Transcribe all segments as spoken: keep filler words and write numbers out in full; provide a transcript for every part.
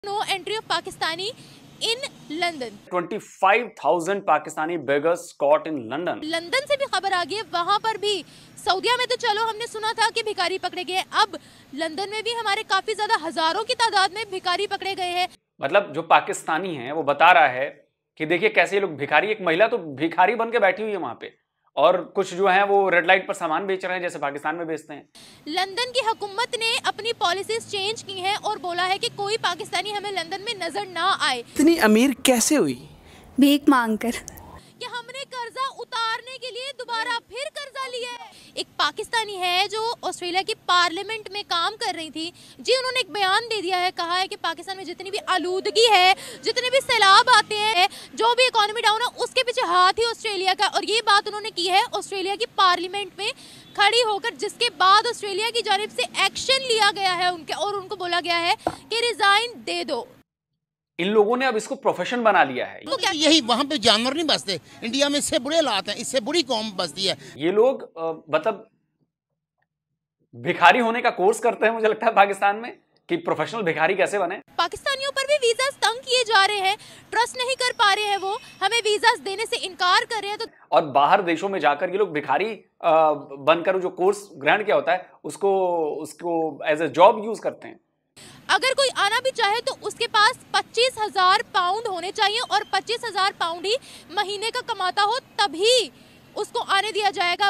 No entry of Pakistani in London. twenty-five thousand Pakistani beggars caught in London. London से भी खबर आ गई है, वहां पर भी सऊदीया में तो चलो हमने सुना था कि भिखारी पकड़े गए, अब लंदन में भी हमारे काफी ज्यादा हजारों की तादाद में भिखारी पकड़े गए हैं। मतलब जो पाकिस्तानी है वो बता रहा है कि देखिए कैसे ये लोग भिखारी, एक महिला तो भिखारी बन के बैठी हुई है वहां पे, और कुछ जो है वो रेड लाइट पर सामान बेच रहे हैं जैसे पाकिस्तान में बेचते हैं। लंदन की हुकूमत ने अपनी पॉलिसीज चेंज की हैं और बोला है कि कोई पाकिस्तानी हमें लंदन में नजर ना आए। इतनी अमीर कैसे हुई? भीख मांगकर। कि हमने कर्जा उतारने के लिए दोबारा फिर कर्जा लिया है। एक पाकिस्तानी है जो ऑस्ट्रेलिया की पार्लियामेंट में काम कर रही थी जी, उन्होंने एक बयान दे दिया है, कहा है कि पाकिस्तान में जितनी भी आलूदगी है, जितने भी सैलाब आते हैं, जो भी इकोनॉमी डाउन है, उसके पीछे हाथ ही ऑस्ट्रेलिया का। और ये बात उन्होंने की है ऑस्ट्रेलिया की पार्लियामेंट में खड़ी होकर, जिसके बाद ऑस्ट्रेलिया की जानिब से एक्शन लिया गया है उनके, और उनको बोला गया है कि रिजाइन दे दो। इन लोगों ने अब इसको प्रोफेशन बना लिया है। तो यही वहाँ पे जानवर नहीं बसते, इंडिया में इससे बुरे हालात हैं, इससे बुरी कौम बसती है। ये लोग मतलब भिखारी होने का कोर्स करते हैं, मुझे लगता है पाकिस्तान में, कि प्रोफेशनल भिखारी कैसे बने। पाकिस्तानियों पर भी वीजा तंग किए जा रहे हैं, ट्रस्ट नहीं कर पा रहे हैं, वो हमें वीजा देने से इनकार कर रहे हैं। तो और बाहर देशों में जाकर ये लोग भिखारी बनकर जो कोर्स ग्रहण किया होता है उसको उसको एज ए जॉब यूज करते हैं। अगर कोई आना भी चाहे तो उसके पास पच्चीस हजार पाउंड होने चाहिए, और पच्चीस हजार पाउंड ही महीने का कमाता हो तभी उसको आने दिया जाएगा।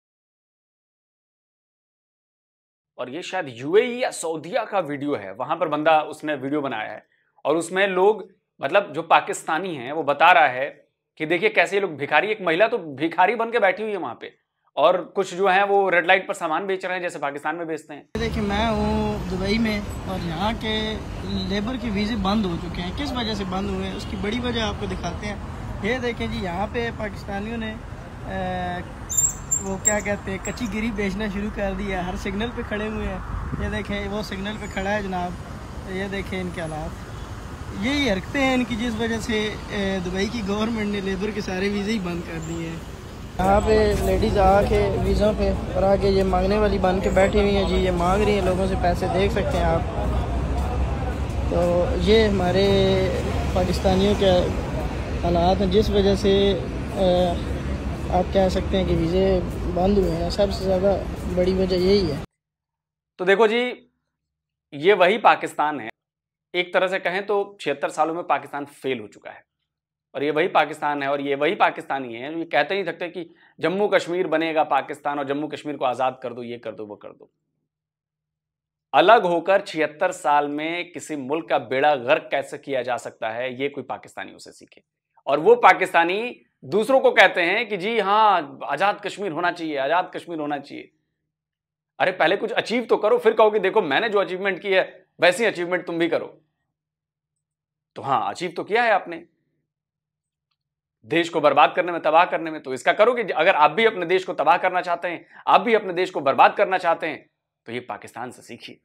और ये शायद यूएई या सऊदीया का वीडियो है, वहां पर बंदा उसने वीडियो बनाया है, और उसमें लोग मतलब जो पाकिस्तानी हैं वो बता रहा है कि देखिए कैसे ये लोग भिखारी, एक महिला तो भिखारी बन के बैठी हुई है वहां पे, और कुछ जो है वो रेड लाइट पर सामान बेच रहे हैं जैसे पाकिस्तान में बेचते हैं। देखिए मैं हूँ दुबई में, और यहाँ के लेबर के वीज़े बंद हो चुके हैं। किस वजह से बंद हुए हैं उसकी बड़ी वजह आपको दिखाते हैं। ये देखें जी, यहाँ पे पाकिस्तानियों ने आ, वो क्या कहते हैं कच्ची गिरी बेचना शुरू कर दिया, हर सिग्नल पे खड़े हुए हैं। ये देखें वो सिग्नल पे खड़ा है जनाब, ये देखें इनके हालात, यही हरकतें हैं इनकी, जिस वजह से दुबई की गवर्नमेंट ने लेबर के सारे वीज़े ही बंद कर दिए हैं। यहाँ पे लेडीज़ आके वीज़ों पे और आके ये मांगने वाली बन के बैठी हुई हैं जी, ये मांग रही हैं लोगों से पैसे, देख सकते हैं आप। तो ये हमारे पाकिस्तानियों के हालात हैं, जिस वजह से आ, आप कह सकते हैं कि वीज़े बंद हुए हैं। सबसे ज़्यादा बड़ी वजह यही है। तो देखो जी, ये वही पाकिस्तान है, एक तरह से कहें तो छिहत्तर सालों में पाकिस्तान फेल हो चुका है, और ये वही पाकिस्तान है, और ये वही पाकिस्तानी है जो ये कहते नहीं सकते कि जम्मू कश्मीर बनेगा पाकिस्तान और जम्मू कश्मीर को आज़ाद कर दो, ये कर दो, वो कर दो। अलग होकर छिहत्तर साल में किसी मुल्क का बेड़ा गर्क कैसे किया जा सकता है, ये कोई पाकिस्तानी उसे सीखे। और वो पाकिस्तानी दूसरों को कहते हैं कि जी हाँ आज़ाद कश्मीर होना चाहिए, आज़ाद कश्मीर होना चाहिए। अरे पहले कुछ अचीव तो करो, फिर कहो कि देखो मैंने जो अचीवमेंट की है वैसी अचीवमेंट तुम भी करो। तो हाँ, अचीव तो किया है आपने, देश को बर्बाद करने में, तबाह करने में, तो इसका करो कि अगर आप भी अपने देश को तबाह करना चाहते हैं, आप भी अपने देश को बर्बाद करना चाहते हैं, तो ये पाकिस्तान से सीखिए,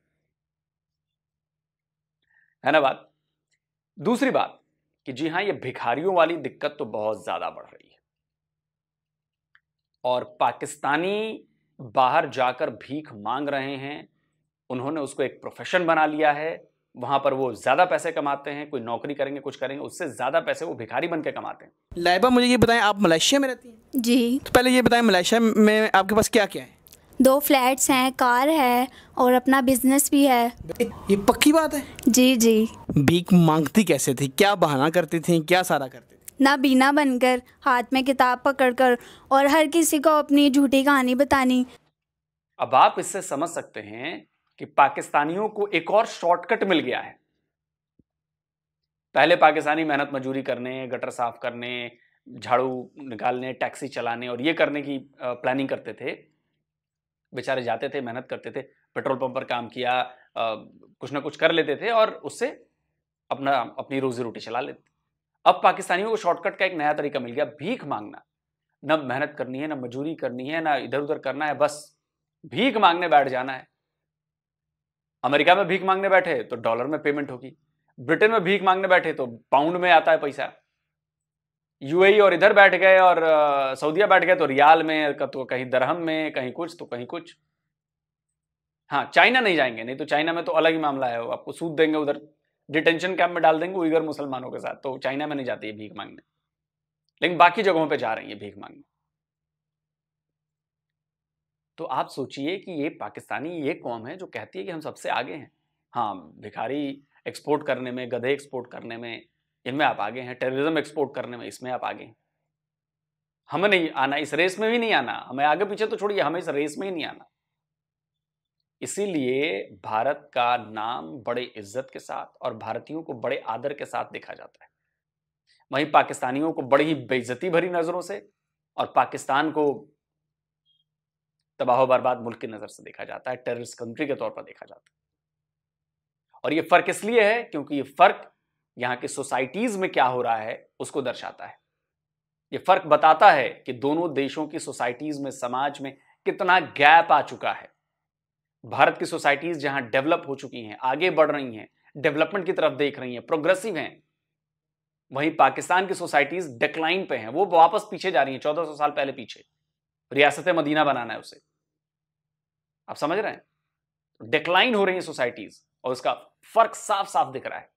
है ना बात। दूसरी बात कि जी हां, ये भिखारियों वाली दिक्कत तो बहुत ज्यादा बढ़ रही है, और पाकिस्तानी बाहर जाकर भीख मांग रहे हैं, उन्होंने उसको एक प्रोफेशन बना लिया है। वहां पर वो ज्यादा पैसे कमाते हैं, कोई नौकरी करेंगे, कुछ करेंगे, उससे ज्यादा पैसे वो भिखारी बन के कमाते हैं। लाइबा, मुझे ये बताएं, आप मलेशिया में रहती हैं? जी। तो पहले ये बताएं, मलेशिया में आपके पास क्या क्या है? दो फ्लैट्स हैं, कार है, और अपना बिजनेस भी है। ये पक्की बात है? जी जी। भीख मांगती कैसे थी, क्या बहाना करती थी, क्या सारा करती थी? ना बीना बनकर, हाथ में किताब पकड़कर, और हर किसी को अपनी झूठी कहानी बतानी। अब आप इससे समझ सकते हैं कि पाकिस्तानियों को एक और शॉर्टकट मिल गया है। पहले पाकिस्तानी मेहनत मजूरी करने, गटर साफ करने, झाड़ू निकालने, टैक्सी चलाने और ये करने की प्लानिंग करते थे। बेचारे जाते थे, मेहनत करते थे, पेट्रोल पंप पर काम किया, कुछ ना कुछ कर लेते थे, और उससे अपना अपनी रोजी रोटी चला लेते। अब पाकिस्तानियों को शॉर्टकट का एक नया तरीका मिल गया, भीख मांगना। न मेहनत करनी है, न मजूरी करनी है, ना इधर उधर करना है, बस भीख मांगने बैठ जाना है। अमेरिका में भीख मांगने बैठे तो डॉलर में पेमेंट होगी, ब्रिटेन में भीख मांगने बैठे तो पाउंड में आता है पैसा, यूएई और इधर बैठ गए और सऊदीया बैठ गए तो रियाल में, तो कहीं दरहम में, कहीं कुछ तो कहीं कुछ। हाँ, चाइना नहीं जाएंगे, नहीं तो चाइना में तो अलग ही मामला है, वो आपको सूद देंगे उधर डिटेंशन कैंप में डाल देंगे उइगर मुसलमानों के साथ, तो चाइना में नहीं जाती है भीख मांगने, लेकिन बाकी जगहों पे जा रही है भीख मांगने। तो आप सोचिए कि ये पाकिस्तानी ये कौम है जो कहती है कि हम सबसे आगे हैं। हाँ, भिखारी एक्सपोर्ट करने में, गधे एक्सपोर्ट करने में, इनमें आप आगे हैं, टेररिज्म एक्सपोर्ट करने में, इसमें आप आगे हैं। हमें नहीं आना, इस रेस में भी नहीं आना, हमें आगे पीछे तो छोड़िए, हमें इस रेस में ही नहीं आना। इसीलिए भारत का नाम बड़े इज्जत के साथ और भारतीयों को बड़े आदर के साथ देखा जाता है, वहीं पाकिस्तानियों को बड़ी ही बेइज्जती भरी नजरों से और पाकिस्तान को तबाह बर्बाद मुल्क की नजर से देखा जाता है, टेररिस्ट कंट्री के तौर पर देखा जाता है। और ये फर्क इसलिए है क्योंकि ये फर्क यहां की सोसाइटीज में क्या हो रहा है उसको दर्शाता है। ये फर्क बताता है कि दोनों देशों की सोसाइटीज में, समाज में कितना गैप आ चुका है। भारत की सोसाइटीज जहां डेवलप हो चुकी हैं, आगे बढ़ रही हैं, डेवलपमेंट की तरफ देख रही हैं, प्रोग्रेसिव हैं, वहीं पाकिस्तान की सोसाइटीज डिक्लाइन पे हैं, वो वापस पीछे जा रही हैं, चौदह सौ साल पहले पीछे। रियासत मदीना बनाना है उसे, आप समझ रहे हैं? डिक्लाइन हो रही है सोसाइटीज और उसका फर्क साफ साफ दिख रहा है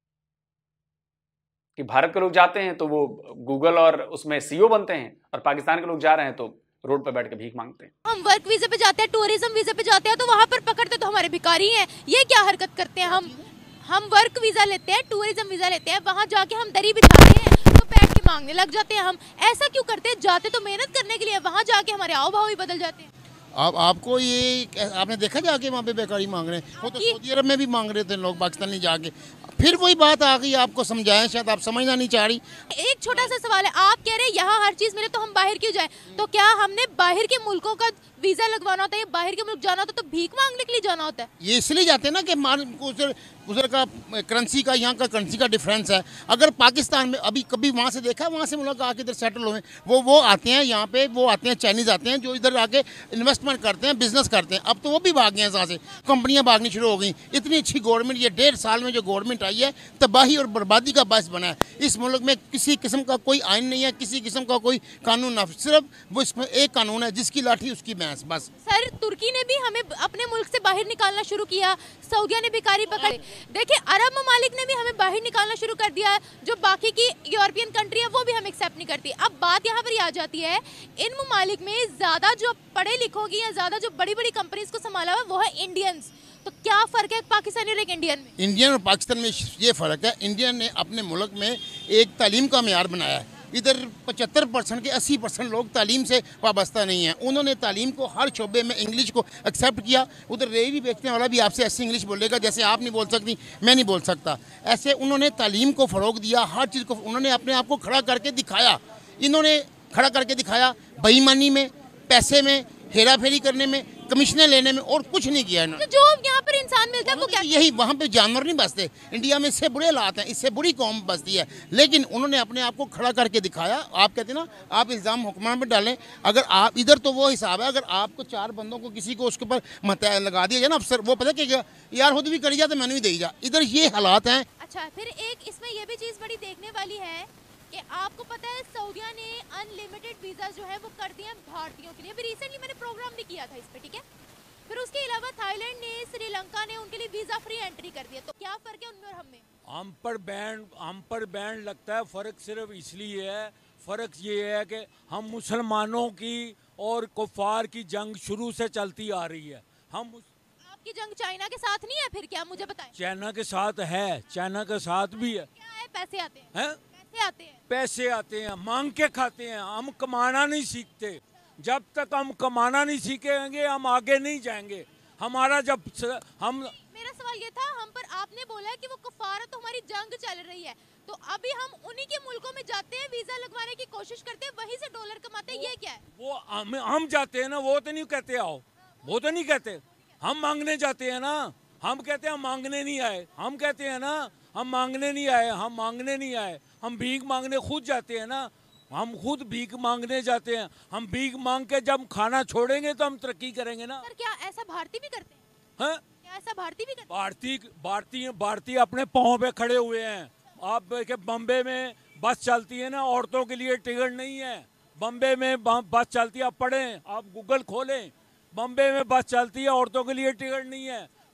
कि भारत के लोग जाते हैं तो वो गूगल और उसमें सीईओ बनते हैं, और पाकिस्तान के लोग जा रहे हैं तो रोड पे बैठ के भीख मांगते हैं। हम वर्क वीजा पे जाते हैं, टूरिज्म वीजा पे जाते हैं, तो वहां पर पकड़ते तो हमारे भिखारी हैं। ये क्या हरकत करते हैं? हम हम वर्क वीजा लेते हैं, टूरिज्म वीजा लेते हैं, वहां जाके हम दरी बिछाते हैं तो बैठ के मांगने लग जाते हैं। हम ऐसा क्यों करते हैं? जाते तो मेहनत करने के लिए, वहां जाके हमारे आओ भाव ही बदल जाते हैं। आप आपको ये आपने देखा जाके वहाँ पे बेकारी मांग रहे हैं, वो तो सऊदी अरब में भी मांग रहे थे लोग, पाकिस्तानी जाके। फिर वही बात आ गई, आपको समझाएं, शायद आप समझना नहीं चाह रही। एक छोटा सा सवाल है, आप कह रहे हैं यहाँ हर चीज मिले तो हम बाहर क्यों जाएं? तो क्या हमने बाहर के मुल्कों का वीजा लगवाना होता है, बाहर के मुल्क जाना होता है तो भीख मांगने के लिए जाना होता है? ये इसलिए जाते हैं ना कि उधर उधर का करेंसी का, यहाँ का करेंसी का डिफरेंस है। अगर पाकिस्तान में अभी कभी वहाँ से देखा, वहाँ से मुल्क आके इधर सेटल हुए, वो वो आते हैं यहाँ पे, वो आते हैं चाइनीज़ आते हैं जो इधर आके इन्वेस्टमेंट करते हैं, बिजनेस करते हैं। अब तो वो भी भाग गए हैं यहाँ से, कंपनियाँ भागनी शुरू हो गई। इतनी अच्छी गवर्नमेंट, ये डेढ़ साल में जो गवर्नमेंट आई है, तबाही और बर्बादी का बायस बना है। इस मुल्क में किसी किस्म का कोई आइन नहीं है, किसी किस्म का कोई कानून ना, सिर्फ वो इसमें एक कानून है, जिसकी लाठी उसकी भैंस, बस। सर, तुर्की ने भी हमें अपने मुल्क से बाहर निकालना शुरू किया, सऊदिया ने भिखारी पकड़े। देखिए, अरब ममालिक ने भी हमें बाहर निकालना शुरू कर दिया है। जो बाकी की यूरोपियन कंट्री है वो भी हम एक्सेप्ट नहीं करती। अब बात यहाँ पर आ जाती है, इन ममालिक में ज्यादा जो पढ़े लिखों की या ज्यादा जो बड़ी बड़ी कंपनीज को संभाला हुआ वो है इंडियंस। तो क्या फर्क है पाकिस्तानी और एक इंडियन में? इंडियन और पाकिस्तान में ये फ़र्क है, इंडियन ने अपने मुल्क में एक तालीम का मेयार बनाया है। इधर पचहत्तर परसेंट के अस्सी परसेंट लोग तालीम से वाबस्ता नहीं हैं। उन्होंने तालीम को हर शोबे में इंग्लिश को एक्सेप्ट किया। उधर रेहड़ी बेचने वाला भी आपसे ऐसे इंग्लिश बोलेगा जैसे आप नहीं बोल सकती, मैं नहीं बोल सकता। ऐसे उन्होंने तालीम को फ़रोग दिया, हर चीज़ को उन्होंने अपने आप को खड़ा करके दिखाया। इन्होंने खड़ा करके दिखाया बेईमानी में, पैसे में, हेरा फेरी करने में, कमीशनें लेने में, और कुछ नहीं किया इन्होंने। तो जो यहाँ पर इंसान मिलता है वो क्या? यही, वहाँ पे जानवर नहीं बसते। इंडिया में इससे बुरे हालात हैं, इससे बुरी कौम बसती है, लेकिन उन्होंने अपने आप को खड़ा करके दिखाया। आप कहते हैं ना, आप इल्ज़ाम हुक्मरान पर डालें, अगर आप इधर तो वो हिसाब है, अगर आपको चार बंदों को किसी को उसके ऊपर मत लगा दिया जाए ना अफसर, वो पता कि यार खुद भी करी जा तो मैंने भी दी जा। इधर ये हालात हैं। अच्छा, फिर एक इसमें यह भी चीज़ बड़ी देखने वाली है कि आपको पता है सऊदिया ने अनलिमिटेड वीज़ा जो है वो कर दिए भारतीयोों के लिए। अभी रिसेंटली मैंने प्रोग्राम भी किया था इस पे, ठीक है। फिर उसके अलावा थाईलैंड ने, श्रीलंका ने उनके लिए वीज़ा फ्री एंट्री कर दिया। तो क्या फ़र्क है उनमें और हम में? हम पर बैन हम पर बैन लगता है। फ़र्क सिर्फ इसलिए है, फ़र्क ये है कि हम मुसलमानों की और कुफार की जंग शुरू से चलती आ रही है। हम आपकी जंग चाइना के साथ नहीं है? फिर क्या, मुझे बताएं। चाइना के साथ है, चाइना के साथ भी है। क्या है? पैसे आते हैं, हैं? पैसे आते हैं, पैसे आते हैं, मांग के खाते हैं। हम कमाना नहीं सीखते। जब तक हम कमाना नहीं सीखेंगे हम आगे नहीं जाएंगे। हमारा जब हम मेरा सवाल ये था, हम पर आपने बोला है कि वो कुफार है तो हमारी जंग चल रही है, तो अभी हम उन्हीं के मुल्कों में जाते हैं, वीजा लगवाने की कोशिश करते हैं, वहीं से डॉलर कमाते हैं। ये क्या है? वो हम हम जाते हैं ना, वो तो नहीं कहते आओ, वो तो नहीं कहते। हम मांगने जाते हैं ना, हम कहते हैं हम मांगने नहीं आए। हम कहते हैं ना हम मांगने नहीं आए, हम मांगने नहीं आए, हम भीख मांगने खुद जाते हैं ना। हम खुद भीख मांगने जाते हैं। हम भीख मांग के जब खाना छोड़ेंगे तो हम तरक्की करेंगे ना। सर, क्या ऐसा भारतीय भी करते हैं? हैं? क्या ऐसा भारतीय भी करते हैं? भारतीय भारतीय भारतीय अपने पाँव पे खड़े हुए हैं। आप देखे बम्बे में बस चलती है ना, औरतों के लिए टिकट नहीं है। बम्बे में बस चलती है, आप पढ़ें, आप गूगल खोलें, बम्बे में बस चलती है, औरतों के लिए टिकट नहीं है।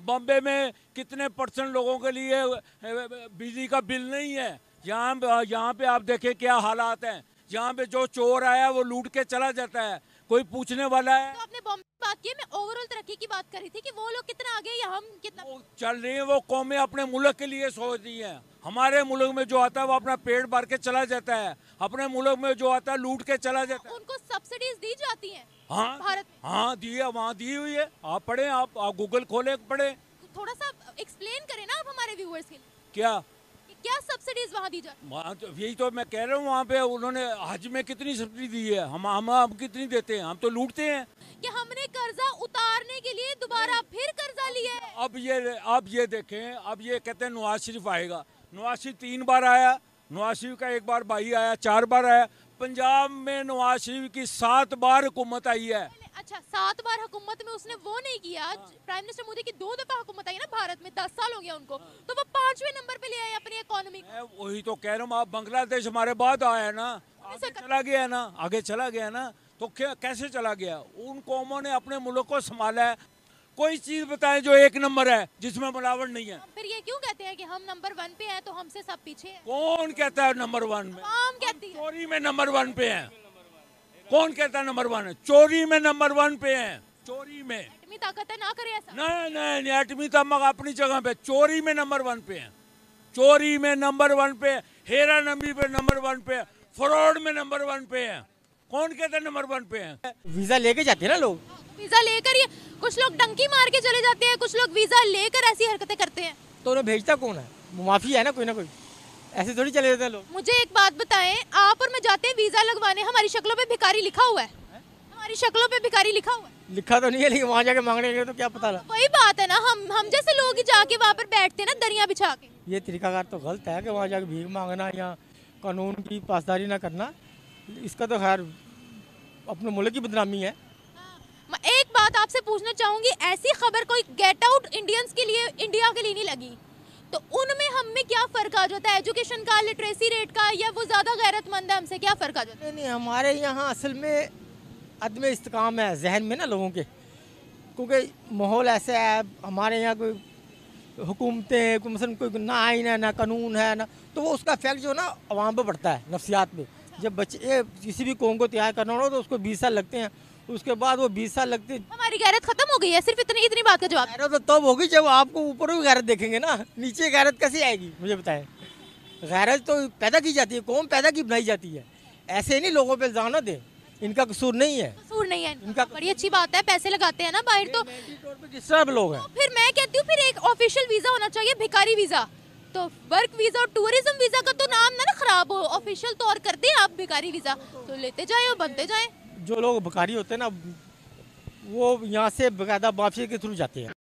बॉम्बे में कितने परसेंट लोगों के लिए बिजली का बिल नहीं है। यहाँ यहाँ पे आप देखें क्या हालात हैं। यहाँ पे जो चोर आया वो लूट के चला जाता है, कोई पूछने वाला है। तो आपने बॉम्बे की बात की, मैं ओवरऑल तरक्की की बात करी थी कि वो लोग कितना आगे या हम कितना वो चल रही है। वो कौमें अपने मुल्क के लिए सोच रही है। हमारे मुल्क में जो आता है वो अपना पेट भर के चला जाता है, अपने मुल्क में जो आता है लूट के चला जाता है। उनको सब्सिडीज दी जाती हैं हाँ भारत में? हाँ दी है, वहाँ दी हुई है। आप पढ़े, आप, आप गूगल खोले पढ़े। थोड़ा सा एक्सप्लेन करें ना आप हमारे व्यूअर्स के लिए, क्या कि क्या सब्सिडीज वहाँ दी जाती वहाँ तो यही तो मैं कह रहा हूँ। वहाँ पे उन्होंने हज में कितनी सब्सिडी दी है, हम हम हम कितनी देते हैं? हम तो लूटते हैं। कि हमने कर्जा उतारने के लिए दोबारा फिर कर्जा लिया है? अब ये अब ये देखें, अब ये कहते हैं नवाज शरीफ आएगा। नवाज शरीफ तीन बार आया, नवाज शरीफ का एक बार भाई आया, चार बार आया। पंजाब में नवाज शरीफ की सात बार हुकूमत आई है। अच्छा, सात बार हुकूमत में उसने वो नहीं किया। प्राइम मिनिस्टर मोदी की दो दफा हुकूमत आई ना भारत में, दस साल हो गया उनको, तो वो पांचवें नंबर पे ले आए अपनी इकोनॉमी। मैं वही तो कह रहा हूँ। आप बांग्लादेश हमारे बाद आया ना, आगे चला गया ना, आगे चला गया ना। तो क्या कैसे चला गया? उन कौमों ने अपने मुल्क को संभाला है। कोई चीज बताए जो एक नंबर है जिसमें मिलावट नहीं है। फिर ये क्यों कहते हैं कि हम नंबर वन पे हैं तो हमसे सब पीछे हैं? कौन कहता है नंबर वन में? आम कहती है। चोरी में नंबर वन पे हैं। कौन कहता है नंबर वन है? चोरी में नंबर वन पे हैं। चोरी में इतनी ताकत है, ना करे ऐसा। नहीं नहीं नहीं, एटमी तमक अपनी जगह पे। चोरी में नंबर वन पे हैं। चोरी में नंबर वन पे, हेरा नंबी पे नंबर वन पे, फ्रॉड में नंबर वन पे है। कौन कहता है नंबर वन पे है? वीजा लेके जाते हैं ना लोग, वीजा लेकर ये कुछ लोग डंकी मार के चले जाते हैं, कुछ लोग वीजा लेकर ऐसी हरकतें करते हैं। तो उन्हें भेजता कौन है? माफी है ना कोई ना कोई, ऐसे थोड़ी चले जाते हैं लोग। मुझे एक बात बताएं, आप और मैं जाते हैं वीजा लगवाने, हमारी शक्लों पे भिखारी लिखा हुआ है, हमारी शक्लों पे भिखारी लिखा हुआ है। लिखा तो नहीं है, लेकिन वहाँ जाके मांगने के तो क्या पता लगा। वही बात है ना, हम हम जैसे लोग ही जाके वहाँ पर बैठते हैं ना दरिया बिछा के। ये तरीकाकार तो गलत है कि वहाँ जाके भीख मांगना या कानून की पासदारी ना करना। इसका तो खैर अपने मुल्क की बदनामी है। मैं एक बात आपसे पूछना चाहूंगी, ऐसी खबर कोई गेट आउट इंडियंस के लिए, इंडिया के लिए नहीं लगी, तो उनमें हम में क्या फ़र्क आ जाता है? एजुकेशन का, लिटरेसी रेट का, या वो ज़्यादा गैरतमंद है हमसे? क्या फ़र्क आ जाता है? नहीं, हमारे यहाँ असल में अदम इस्तेकाम है जहन में ना लोगों के, क्योंकि माहौल ऐसा है। हमारे यहाँ कोई हुकूमतें, कोई मसलन कोई ना आइन है ना कानून है ना, तो वो उसका इफेक्ट जो ना अवाम पर पड़ता है, नफ्सियात पे। जब बच्चे किसी भी कौम को तैयार करना हो तो उसको बीस साल लगते हैं, उसके बाद वो बीस साल लगते हैं। हमारी गैरत खत्म हो गई है? सिर्फ इतनी इतनी बात का जवाब। गैरत तो तब होगी जब आपको ऊपर भी गैरत देखेंगे ना, नीचे गैरत कैसे आएगी मुझे बताएं। गैरत तो पैदा की जाती है, कौम पैदा की बनाई जाती है। ऐसे नहीं लोगों पे इल्जाम ना दें, इनका कसूर नहीं है। कसूर नहीं है इनका, बड़ी अच्छी बात है, पैसे लगाते हैं ना बाहर, तो डिस्टर्ब लोग हैं। फिर मैं कहती हूँ फिर एक ऑफिशियल वीजा होना चाहिए, भिखारी वीजा। तो वर्क वीजा और टूरिज्म वीजा का तो नाम ना ना खराब हो, ऑफिशियल तौर कर दें आप भिखारी वीजा, तो लेते जाए और बनते जाए। जो लोग भिखारी होते हैं ना, वो यहाँ से बकायदा वापसी के थ्रू जाते हैं।